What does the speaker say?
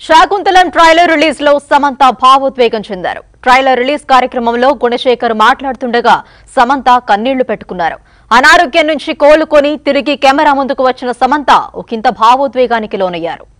Shaakuntalam trailer release లో సమంత భావోద్వేగం చెందారు. ట్రైలర్ రిలీజ్ కార్యక్రమంలో గుణశేఖర్ మాట్లాడుతుండగా సమంత కన్నీళ్లు పెట్టుకున్నారు. అనారోగ్యం నుంచి కోలుకొని తిరిగి కెమెరా ముందుకు వచ్చిన సమంత ఒకంత భావోద్వేగానికి లోనయ్యారు.